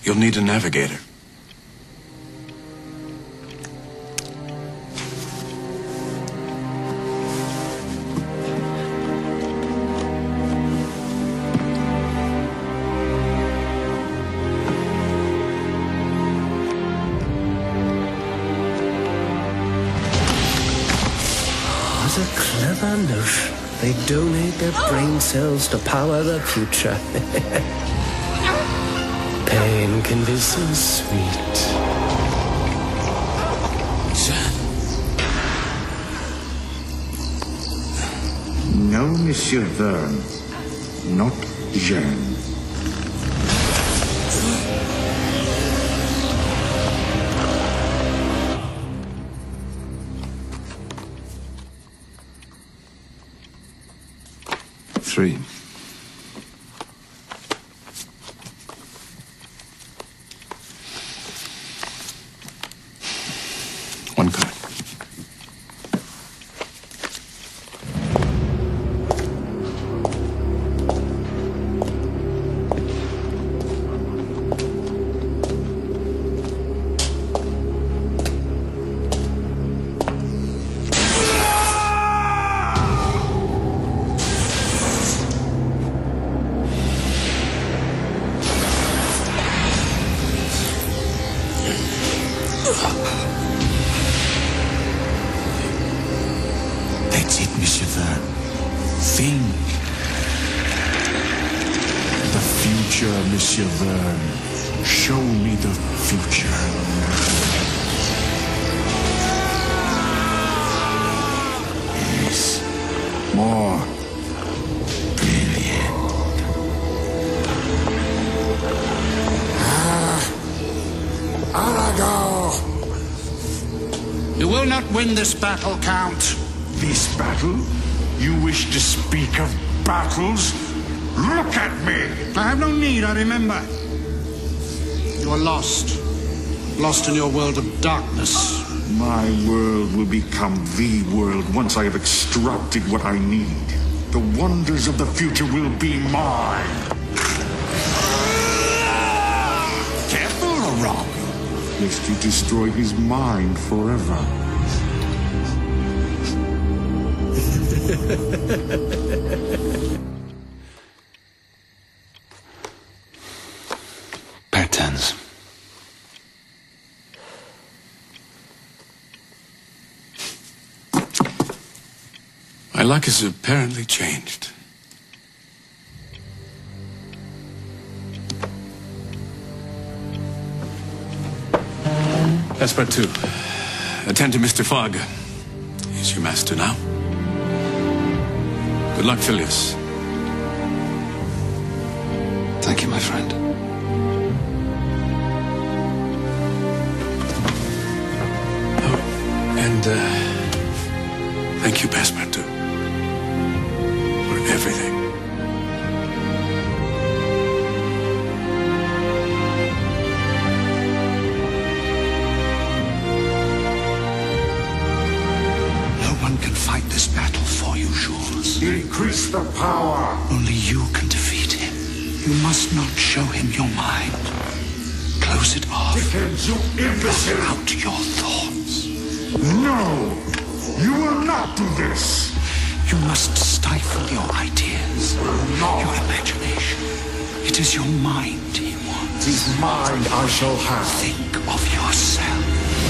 You'll need a navigator. What a clever notion. They donate their brain cells to power the future. Pain can be so sweet. Jeanne. No, Monsieur Verne. Not Jeanne. Three. One card. That's it, Monsieur Verne. Think. The future, Monsieur Verne. Show me the future. Yes. More. Brilliant. Arago! You will not win this battle, Count. This battle? You wish to speak of battles? Look at me! I have no need, I remember. You are lost. Lost in your world of darkness. My world will become the world once I have extracted what I need. The wonders of the future will be mine. Careful, Arago. Lest you destroy his mind forever. Patterns. My luck has apparently changed. Passepartout, attend to Mr. Fogg. He's your master now. Good luck, Phileas. Thank you, my friend. Oh, and thank you, Passepartout, for everything. Fight this battle for you, Jules. Increase the power! Only you can defeat him. You must not show him your mind. Close it off. Dickens, you imbecile! Block out your thoughts. No! You will not do this! You must stifle your ideas. No! Your imagination. It is your mind he wants. His mind I shall have. Think of yourself.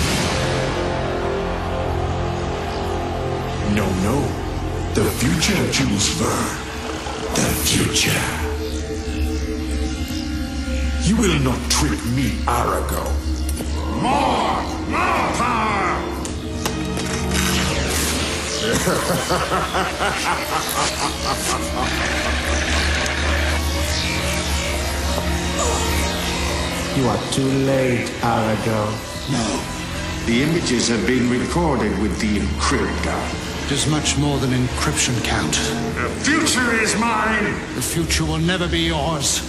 No, no. The future, Jules Verne. The future. You will not trick me, Arago. More power! You are too late, Arago. No. The images have been recorded with the encryptor. It is much more than encryption, Count. The future is mine! The future will never be yours.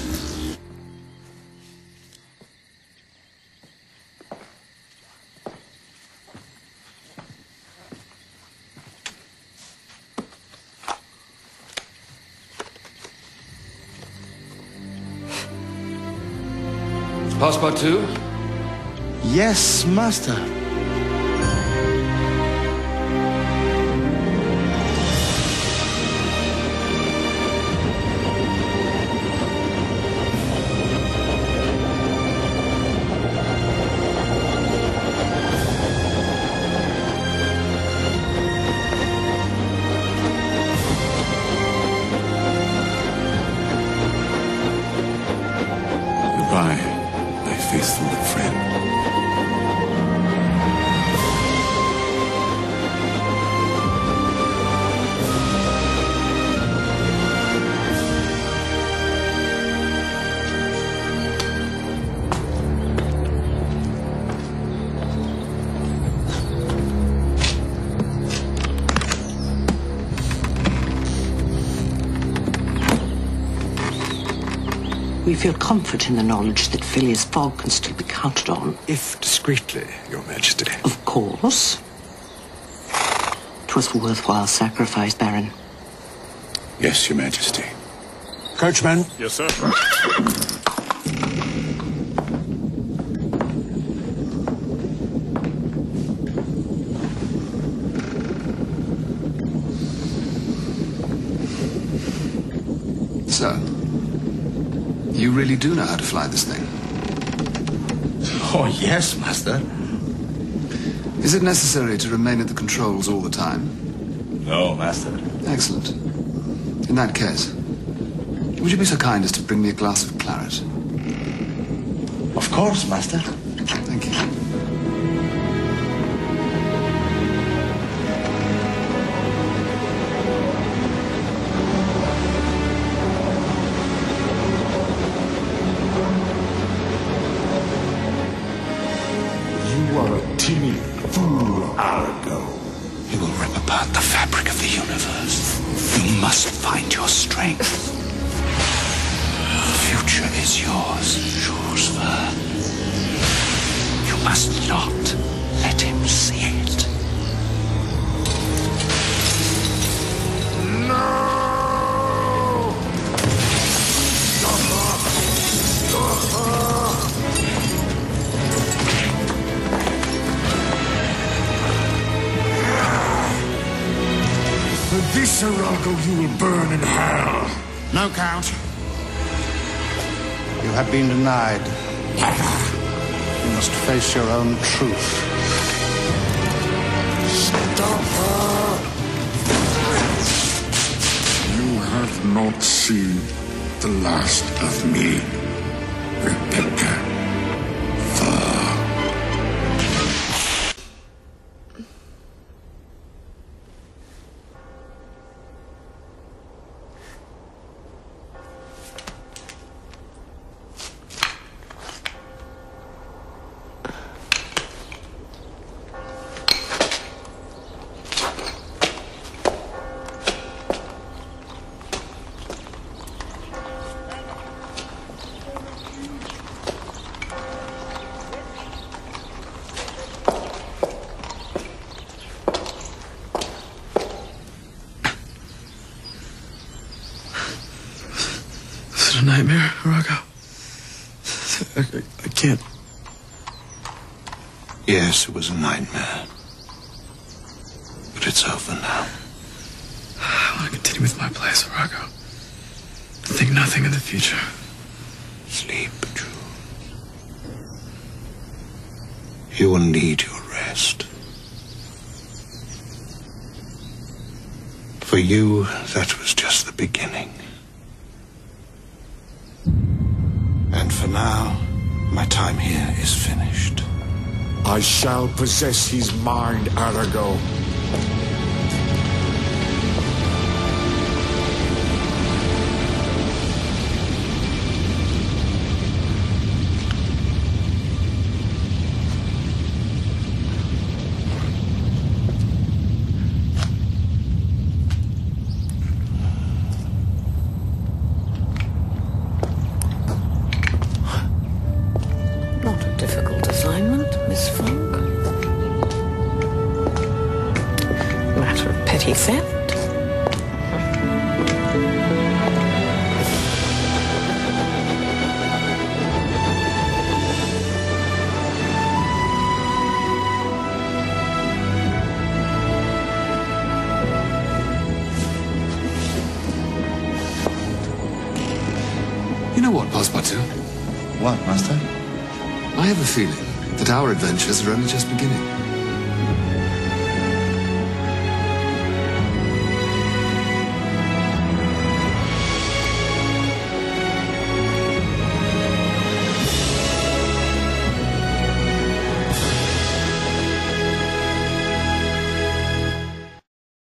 Passepartout? Yes, master. We feel comfort in the knowledge that Phileas Fogg can still be counted on. If discreetly, Your Majesty. Of course. 'Twas a worthwhile sacrifice, Baron. Yes, Your Majesty. Coachman. Yes, sir. So, you really do know how to fly this thing? Oh, yes, master. Is it necessary to remain at the controls all the time? No, master. Excellent. In that case, would you be so kind as to bring me a glass of claret? Of course, master. Thank you. You are a timid fool, Arago. You will rip apart the fabric of the universe. You must find your strength. The future is yours, Jules Verne. You must not let him see it. For this, Arago, you will burn in hell. No, Count. You have been denied. You must face your own truth. Stop her! You have not seen the last of me, Rebecca. Is it a nightmare, Arago? I can't. Yes, it was a nightmare. But it's over now. I want to continue with my place, Arago. Think nothing of the future. Sleep, Jules. You will need your rest. For you, that was just the beginning. And for now, my time here is finished. I shall possess his mind, Arago. know what, Passepartout? What, Master? I have a feeling that our adventures are only just beginning.